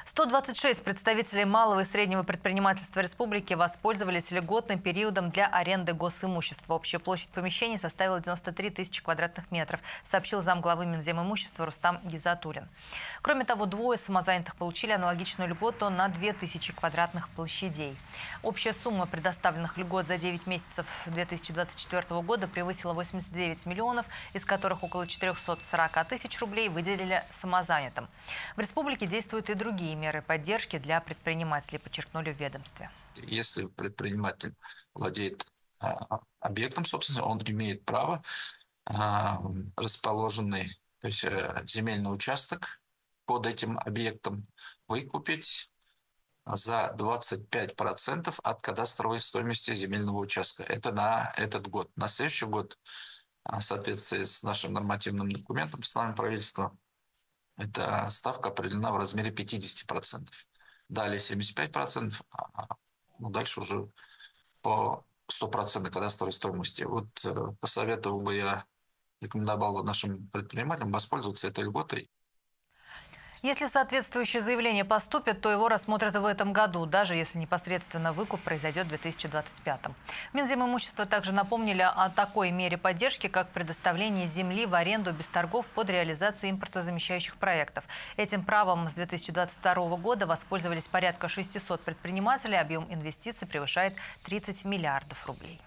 126 представителей малого и среднего предпринимательства республики воспользовались льготным периодом для аренды госимущества. Общая площадь помещений составила 93 тысячи квадратных метров, сообщил замглавы Минземимущества Рустам Гизатуллин. Кроме того, двое самозанятых получили аналогичную льготу на 2000 квадратных площадей. Общая сумма предоставленных льгот за 9 месяцев 2024 года превысила 89 миллионов, из которых около 440 тысяч рублей выделили самозанятым. В республике действуют и другие меры поддержки для предпринимателей, подчеркнули в ведомстве. Если предприниматель владеет объектом собственности, он имеет право расположенный, то есть земельный участок под этим объектом выкупить за 25% от кадастровой стоимости земельного участка. Это на этот год. На следующий год, в соответствии с нашим нормативным документом, постановлением правительства, эта ставка определена в размере 50%. Далее 75%, дальше уже по 100% кадастровой стоимости. Вот посоветовал бы я, рекомендовал нашим предпринимателям воспользоваться этой льготой. Если соответствующее заявление поступит, то его рассмотрят в этом году, даже если непосредственно выкуп произойдет в 2025. В Минземимущества также напомнили о такой мере поддержки, как предоставление земли в аренду без торгов под реализацию импортозамещающих проектов. Этим правом с 2022 года воспользовались порядка 600 предпринимателей. Объем инвестиций превышает 30 миллиардов рублей.